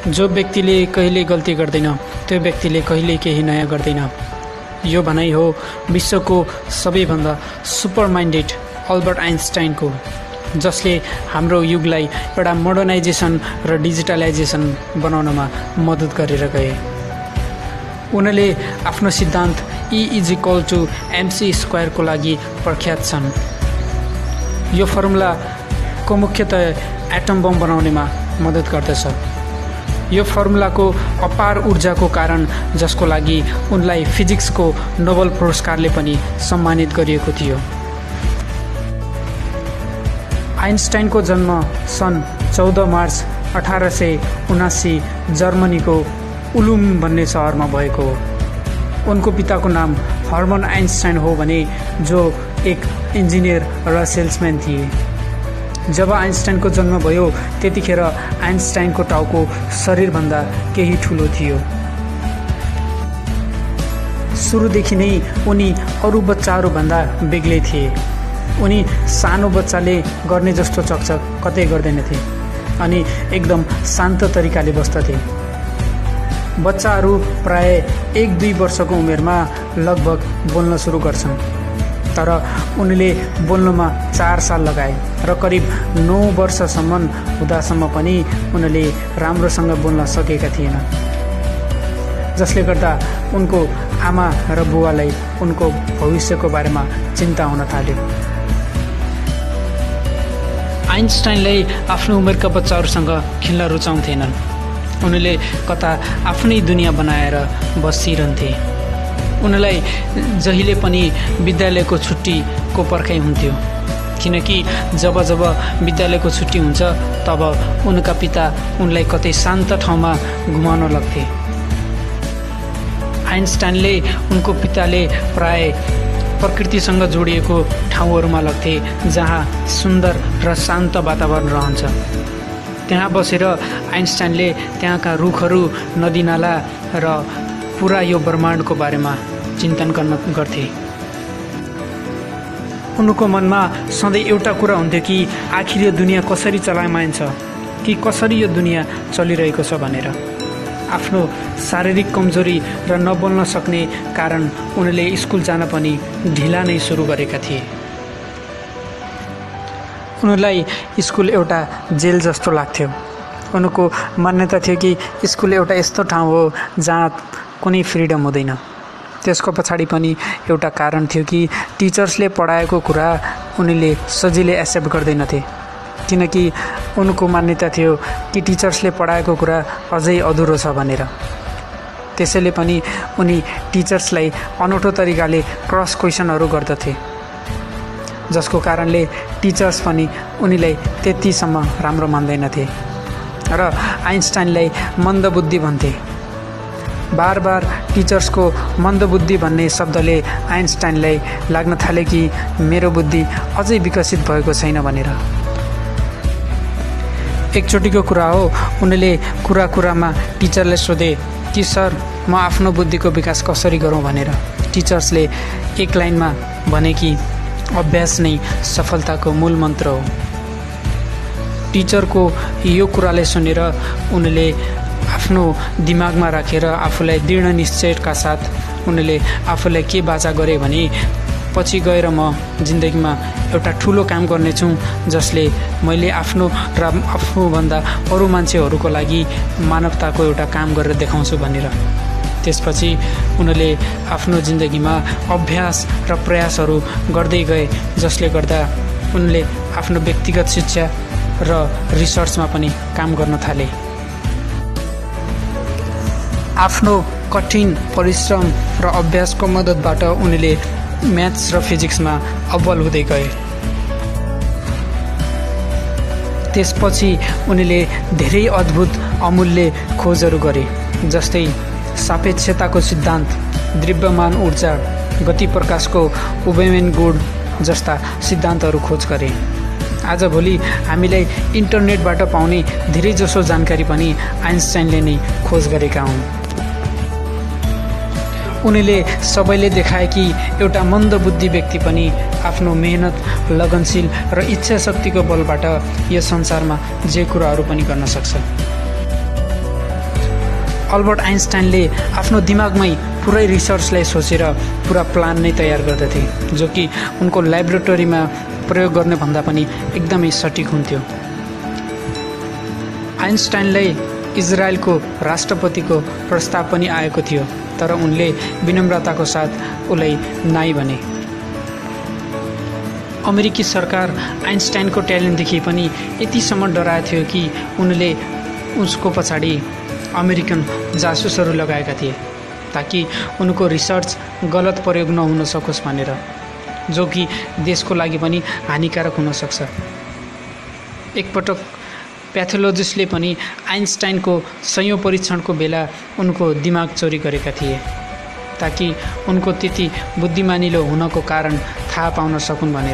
जो व्यक्तिले कहिले गल्ती गर्दैन त्यो व्यक्तिले कहिले केही नयाँ गर्दैन। यो भनाइ हो विश्वको सबैभन्दा सुपर माइन्डेड अल्बर्ट आइन्स्टाइनको, जसले हाम्रो युगलाई एउटा मोडर्नाइजेसन र डिजिटलाइजेसन बनाउनमा मद्दत गरेर गए। उनले आफ्नो सिद्धान्त E=mc² को लागि प्रख्यात छन्। यो फर्मुलाको मुख्यतः एटम बम बनाउनेमा मद्दत गर्दछ। यो फर्मुलाको अपार ऊर्जाको कारण जसको लागि उनलाई फिजिक्सको नोबेल पुरस्कारले पनि सम्मानित गरिएको थियो। आइन्स्टाइनको जन्म सन् 14 मार्च 1879 जर्मनीको उलुम भन्ने सहरमा भएको हो। उनको पिताको नाम हर्मन आइन्स्टाइन हो भने जो एक इन्जिनियर र सेल्सम्यान थिए। जब आइन्स्टाइनको जन्म भयो त्यतिखेर आइन्स्टाइनको टाउको शरीरभन्दा केही ठुलो थियो। सुरुदेखि नै उनी अरू बच्चाहरूभन्दा बेग्लै थिए। उनी सानो बच्चाले गर्ने जस्तो चकचक कतै गर्दैनथे अनि एकदम शान्त तरिकाले बस्दथे। बच्चाहरू प्राय 1-2 वर्षको उमेरमा लगभग बोल्न सुरु गर्छन्, तर उनले बोल्नमा 4 साल लगाए र करिब 9 वर्षसम्म हुँदासम्म पनि उनले राम्रोसँग बोल्न सकेका थिएन, जसले गर्दा उनको आमा र बुवालाई उनको भविष्यको बारेमा चिन्ता हुन थाल्यो। आइन्स्टाइनले आफ्नो उमेरका बच्चाहरूसँग खेल्न रुचाउँथेनन्। उनले कता आफ्नै दुनियाँ बनाएर बसिरहन्थे। उनलाई जहिले पनि विद्यालयको छुट्टीको पर्खाइ हुन्थ्यो, किनकि जब जब विद्यालयको छुट्टी हुन्छ तब उनका पिता उनलाई कतै शान्त ठाउँमा घुमाउन लग्थे। आइन्स्टाइनले उनको पिताले प्राय प्रकृतिसँग जोडिएको ठाउँहरूमा लग्थे जहाँ सुन्दर र शान्त वातावरण रहन्छ। त्यहाँ बसेर आइन्स्टाइनले त्यहाँका रुखहरू, नदीनाला र पुरा यो ब्रह्माण्डको बारेमा चिन्तन गर्थे। उनको मनमा सधैँ एउटा कुरा हुन्थ्यो कि आखिर यो दुनियाँ कसरी चलाइमान्छ, कि कसरी यो दुनियाँ चलिरहेको छ भनेर। आफ्नो शारीरिक कमजोरी र नबोल्न सक्ने कारण उनले स्कुल जान पनि ढिला नै सुरु गरेका थिए। उनलाई स्कुल एउटा जेल जस्तो लाग्थ्यो। उनको मान्यता थियो कि स्कुल एउटा यस्तो ठाउँ हो जहाँ कुनै फ्रिडम हुँदैन। त्यसको पछाडि पनि एउटा कारण थियो कि टिचर्सले पढाएको कुरा उनले सजिलै एक्सेप्ट गर्दैनथे, किनकि उनको मान्यता थियो कि टिचर्सले पढाएको कुरा अझै अधुरो छ भनेर। त्यसैले पनि उनी टिचर्सलाई अनौठो तरिकाले क्रस क्वेसनहरू गर्दथे, जसको कारणले टिचर्स पनि उनीलाई त्यतिसम्म राम्रो मान्दैनथे र आइन्स्टाइनलाई मन्दबुद्धि भन्थे। बार बार टिचर्सको मन्दबुद्धि भन्ने शब्दले आइन्स्टाइनलाई लाग्न थाले कि मेरो बुद्धि अझै विकसित भएको छैन भनेर। एकचोटिको कुरा हो, उनले कुरा कुरामा टिचरले सोधे कि सर, म आफ्नो बुद्धिको विकास कसरी गरौँ भनेर। टिचर्सले एक लाइनमा भने कि अभ्यास नै सफलताको मूल मन्त्र हो। टिचरको यो कुरालाई सुनेर उनले आफ्नो दिमागमा राखेर आफूलाई दृढ निश्चयका साथ उनले आफूलाई के बाचा गरे भने पछि गएर म जिन्दगीमा एउटा ठुलो काम गर्नेछु जसले मैले आफ्नो र आफूभन्दा अरू मान्छेहरूको लागि मानवताको एउटा काम गरेर देखाउँछु भनेर। त्यसपछि उनले आफ्नो जिन्दगीमा अभ्यास र प्रयासहरू गर्दै गए, जसले गर्दा उनले आफ्नो व्यक्तिगत शिक्षा र रिसर्चमा पनि काम गर्न थाले। आफ्नो कठिन परिश्रम र अभ्यासको मद्दतबाट उनले म्याथ्स र फिजिक्समा अव्वल हुँदै गए। त्यसपछि उनले धेरै अद्भुत अमूल्य खोजहरू गरे, जस्तै सापेक्षताको सिद्धान्त, द्रव्यमान ऊर्जा, गति प्रकाशको उभयमान गुण जस्ता सिद्धान्तहरू खोज गरे। आजभोलि हामीलाई इन्टरनेटबाट पाउने धेरैजसो जानकारी पनि आइन्स्टाइनले नै खोज गरेका हुन्। उनले सबैले देखाए कि एउटा मन्दबुद्धि व्यक्ति पनि आफ्नो मेहनत, लगनशील र इच्छा शक्तिको बलबाट यस संसारमा जे कुराहरू पनि गर्न सक्छ। अल्बर्ट आइन्स्टाइनले आफ्नो दिमागमै पुरै रिसर्चलाई सोचेर पुरा प्लान नै तयार गर्दथे, जो कि उनको ल्याबोरेटरीमा प्रयोग गर्ने भन्दा पनि एकदमै सटिक हुन्थ्यो। आइन्स्टाइनलाई इजरायलको राष्ट्रपतिको प्रस्ताव पनि आएको थियो, तर उनले विनम्रताको साथ उसलाई नाइ भने। अमेरिकी सरकार आइन्स्टाइनको ट्यालेन्टदेखि पनि यतिसम्म डराएको थियो कि उनले उसको पछाडि अमेरिकन जासुसहरू लगाएका थिए ताकि उनको रिसर्च गलत प्रयोग नहुन सकोस् भनेर, जो कि देशको लागि पनि हानिकारक हुन सक्छ। एकपटक प्याथोलोजिस्टले पनि आइन्स्टाइनको सयौं परीक्षणको बेला उनको दिमाग चोरी गरेका थिए ताकि उनको त्यति बुद्धिमानिलो हुनको कारण थाहा पाउन सकुन् भनेर।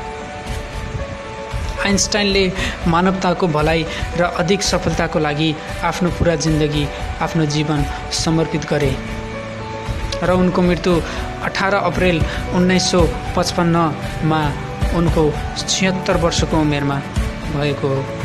आइन्स्टाइनले मानवताको भलाइ र अधिक सफलताको लागि आफ्नो पुरा जिन्दगी, आफ्नो जीवन समर्पित गरे र उनको मृत्यु 18 अप्रिल 1955 मा उनको 76 वर्षको उमेरमा भएको हो।